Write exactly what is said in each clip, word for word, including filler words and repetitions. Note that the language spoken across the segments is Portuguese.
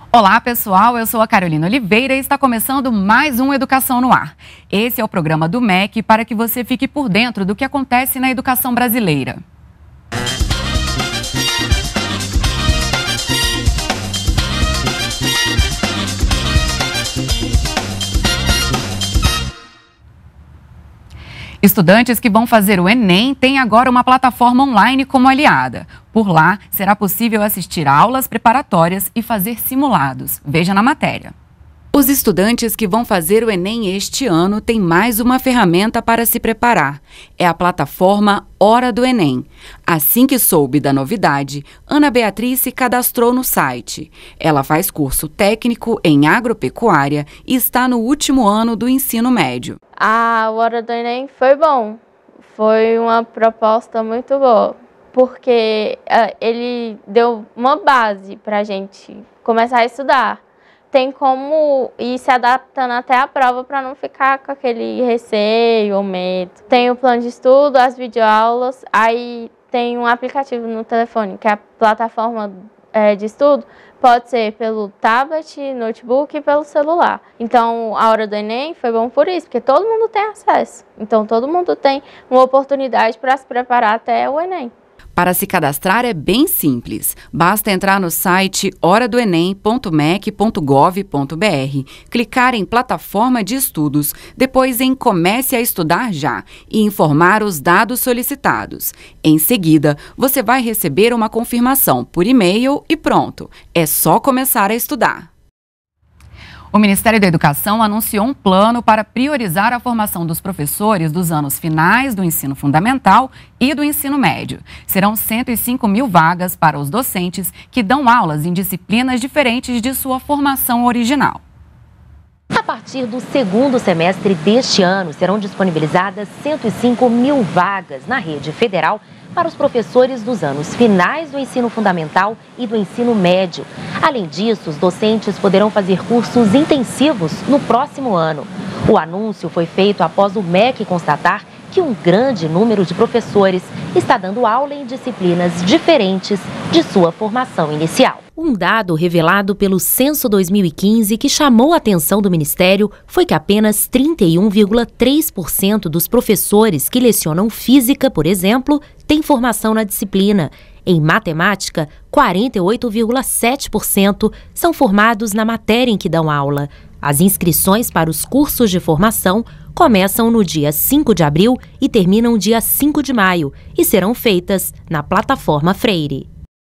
Olá pessoal, eu sou a Carolina Oliveira e está começando mais um Educação no Ar. Esse é o programa do M E C para que você fique por dentro do que acontece na educação brasileira. Estudantes que vão fazer o Enem têm agora uma plataforma online como aliada. Por lá, será possível assistir aulas preparatórias e fazer simulados. Veja na matéria. Os estudantes que vão fazer o Enem este ano têm mais uma ferramenta para se preparar. É a plataforma Hora do Enem. Assim que soube da novidade, Ana Beatriz se cadastrou no site. Ela faz curso técnico em agropecuária e está no último ano do ensino médio. A Hora do Enem foi bom. Foi uma proposta muito boa, porque uh, ele deu uma base para a gente começar a estudar. Tem como ir se adaptando até a prova para não ficar com aquele receio ou medo. Tem o plano de estudo, as videoaulas, aí tem um aplicativo no telefone, que é a plataforma é, de estudo, pode ser pelo tablet, notebook e pelo celular. Então, a Hora do Enem foi bom por isso, porque todo mundo tem acesso. Então, todo mundo tem uma oportunidade para se preparar até o Enem. Para se cadastrar é bem simples. Basta entrar no site hora do enem ponto mec ponto gov ponto br, clicar em Plataforma de Estudos, depois em Comece a Estudar Já e informar os dados solicitados. Em seguida, você vai receber uma confirmação por e-mail e pronto. É só começar a estudar. O Ministério da Educação anunciou um plano para priorizar a formação dos professores dos anos finais do ensino fundamental e do ensino médio. Serão cento e cinco mil vagas para os docentes que dão aulas em disciplinas diferentes de sua formação original. A partir do segundo semestre deste ano, serão disponibilizadas cento e cinco mil vagas na rede federal para os professores dos anos finais do ensino fundamental e do ensino médio. Além disso, os docentes poderão fazer cursos intensivos no próximo ano. O anúncio foi feito após o M E C constatar que um grande número de professores está dando aula em disciplinas diferentes de sua formação inicial. Um dado revelado pelo Censo dois mil e quinze que chamou a atenção do Ministério foi que apenas trinta e um vírgula três por cento dos professores que lecionam física, por exemplo, têm formação na disciplina. Em matemática, quarenta e oito vírgula sete por cento são formados na matéria em que dão aula. As inscrições para os cursos de formação começam no dia cinco de abril e terminam dia cinco de maio e serão feitas na plataforma Freire.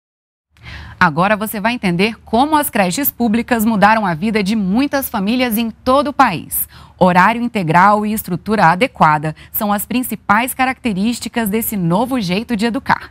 Agora você vai entender como as creches públicas mudaram a vida de muitas famílias em todo o país. Horário integral e estrutura adequada são as principais características desse novo jeito de educar.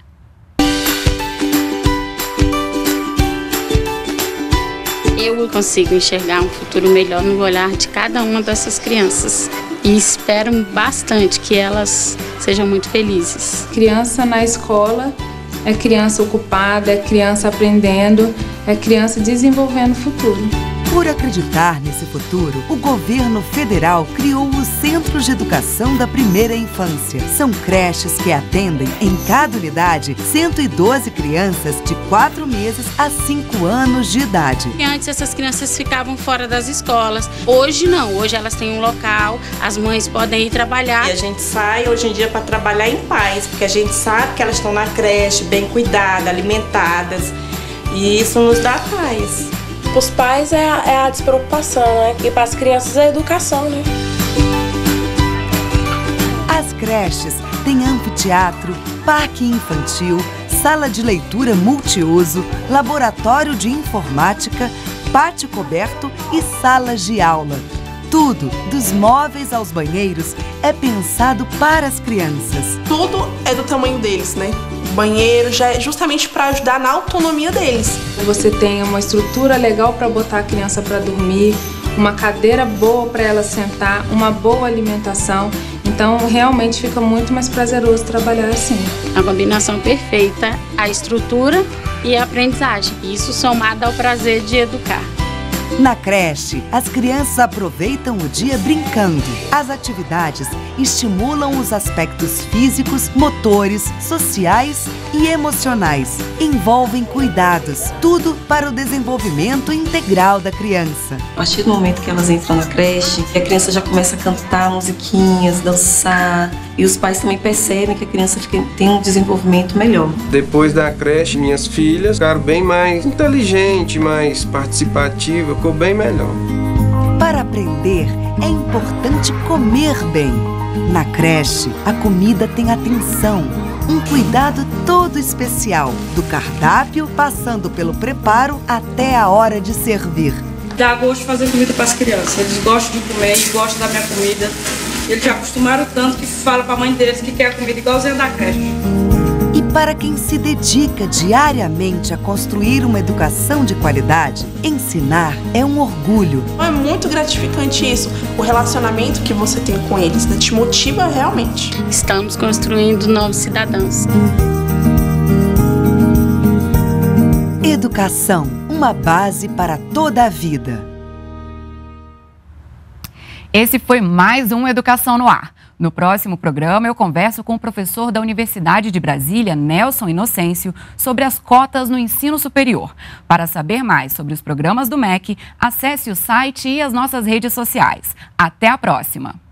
Eu consigo enxergar um futuro melhor no olhar de cada uma dessas crianças e espero bastante que elas sejam muito felizes. Criança na escola é criança ocupada, é criança aprendendo, é criança desenvolvendo o futuro. Por acreditar nesse futuro, o governo federal criou os Centros de Educação da Primeira Infância. São creches que atendem, em cada unidade, cento e doze crianças de quatro meses a cinco anos de idade. E antes essas crianças ficavam fora das escolas. Hoje não, hoje elas têm um local, as mães podem ir trabalhar. E a gente sai hoje em dia para trabalhar em paz, porque a gente sabe que elas estão na creche, bem cuidadas, alimentadas, e isso nos dá paz. Para os pais é a, é a despreocupação, né? E para as crianças é a educação, né? As creches têm anfiteatro, parque infantil, sala de leitura multiuso, laboratório de informática, pátio coberto e salas de aula. Tudo, dos móveis aos banheiros, é pensado para as crianças. Tudo é do tamanho deles, né? O banheiro já é justamente para ajudar na autonomia deles. Você tem uma estrutura legal para botar a criança para dormir, uma cadeira boa para ela sentar, uma boa alimentação. Então, realmente fica muito mais prazeroso trabalhar assim. A combinação perfeita, a estrutura e a aprendizagem. Isso somado ao prazer de educar. Na creche, as crianças aproveitam o dia brincando. As atividades estimulam os aspectos físicos, motores, sociais e emocionais. Envolvem cuidados, tudo para o desenvolvimento integral da criança. A partir do momento que elas entram na creche, a criança já começa a cantar musiquinhas, dançar, e os pais também percebem que a criança fica, tem um desenvolvimento melhor. Depois da creche, minhas filhas ficaram bem mais inteligentes, mais participativas, ficou bem melhor. Para aprender, é importante comer bem. Na creche, a comida tem atenção, um cuidado todo especial, do cardápio, passando pelo preparo até a hora de servir. Dá gosto de fazer comida para as crianças, eles gostam de comer e gostam da minha comida. Eles já acostumaram tanto que falam para a mãe deles que quer a comida igualzinha da creche. E para quem se dedica diariamente a construir uma educação de qualidade, ensinar é um orgulho. É muito gratificante isso, o relacionamento que você tem com eles, né? Te motiva realmente. Estamos construindo novos cidadãos. Educação, uma base para toda a vida. Esse foi mais um Educação no Ar. No próximo programa, eu converso com o professor da Universidade de Brasília, Nelson Inocêncio, sobre as cotas no ensino superior. Para saber mais sobre os programas do M E C, acesse o site e as nossas redes sociais. Até a próxima!